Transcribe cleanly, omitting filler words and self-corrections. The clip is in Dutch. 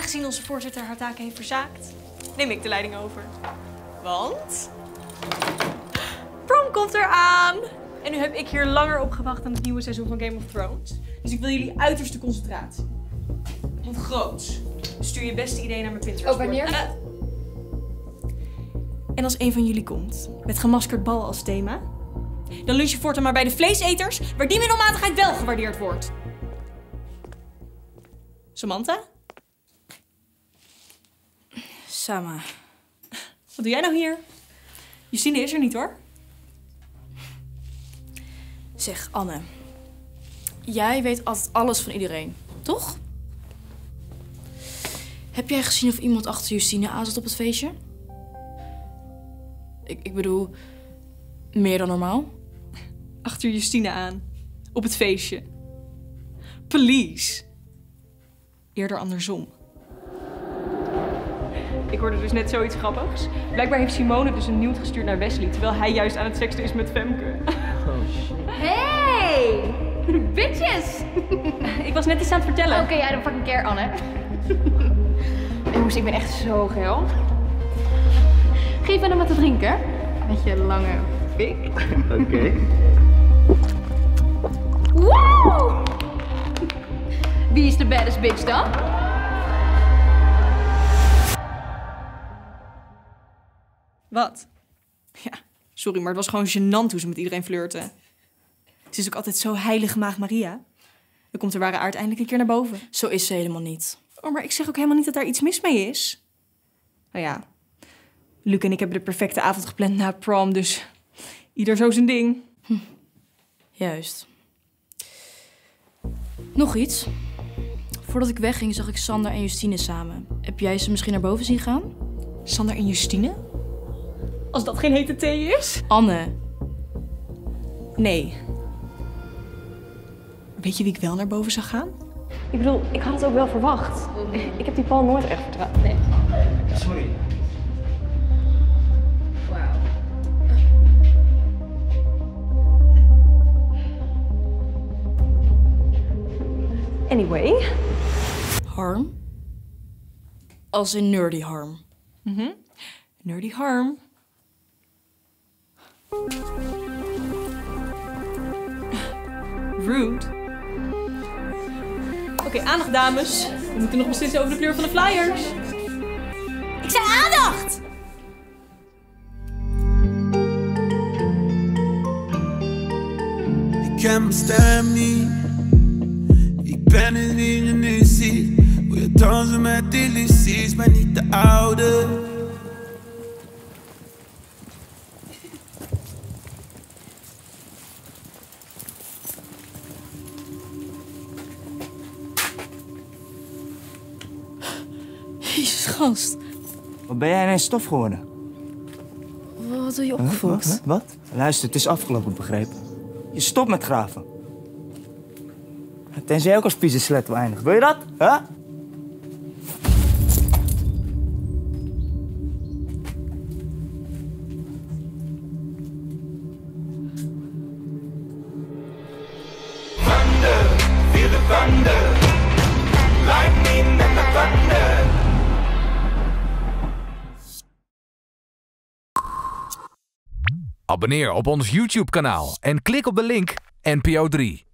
aangezien onze voorzitter haar taken heeft verzaakt, neem ik de leiding over. Want prom komt eraan! En nu heb ik hier langer op gewacht aan het nieuwe seizoen van Game of Thrones. Dus ik wil jullie uiterste concentratie. Want groots. Stuur je beste idee naar mijn Pinterest. Oh, wanneer? En als een van jullie komt, met gemaskerd bal als thema, dan lunch je voortaan maar bij de vleeseters, waar die middelmatigheid wel gewaardeerd wordt. Samantha? Sama. Wat doe jij nou hier? Justine is er niet, hoor. Zeg, Anne. Jij weet altijd alles van iedereen, toch? Heb jij gezien of iemand achter Justine aan zat op het feestje? Ik bedoel, meer dan normaal? Achter Justine aan. Op het feestje. Please. Eerder andersom. Ik hoorde dus net zoiets grappigs. Blijkbaar heeft Simone dus een nude gestuurd naar Wesley, terwijl hij juist aan het seksen is met Femke. Hey! Bitches! Ik was net iets aan het vertellen. Oké, I don't fucking care, Anne. Jongens, ik ben echt zo geil. Geef me dan wat te drinken. Met je lange pik. Oké. Wow! Wie is de baddest bitch dan? Wat? Ja, sorry, maar het was gewoon gênant hoe ze met iedereen flirten. Ze is ook altijd zo heilige maagd Maria. Dan komt de ware aard eindelijk een keer naar boven. Zo is ze helemaal niet. Oh, maar ik zeg ook helemaal niet dat daar iets mis mee is. Nou ja, Luc en ik hebben de perfecte avond gepland na prom, dus ieder zo zijn ding. Juist. Nog iets. Voordat ik wegging zag ik Sander en Justine samen. Heb jij ze misschien naar boven zien gaan? Sander en Justine? Als dat geen hete thee is? Anne. Nee. Weet je wie ik wel naar boven zag gaan? Ik bedoel, ik had het ook wel verwacht. Ik heb die Paul nooit echt vertrouwd. Nee. Sorry. Wauw. Anyway. Harm? Als in nerdy harm. Nerdy harm. Rude. Oké, aandacht dames. We moeten nog beslissen over de kleur van de flyers. Ik zei aandacht! Ik ken mijn stem niet. Ik ben het wie je nu ziet. Wil je dansen met illusies, maar niet de oude. Jezus, gast. Wat ben jij ineens stof geworden? Wat doe je opgefokt? Wat? Luister, het is afgelopen, begrepen? Je stopt met graven. Tenzij jij ook als piezenslet wil eindigen. Wil je dat? Huh? Feel the thunder, lightning and the thunder. Abonneer op ons YouTube-kanaal en klik op de link NPO 3.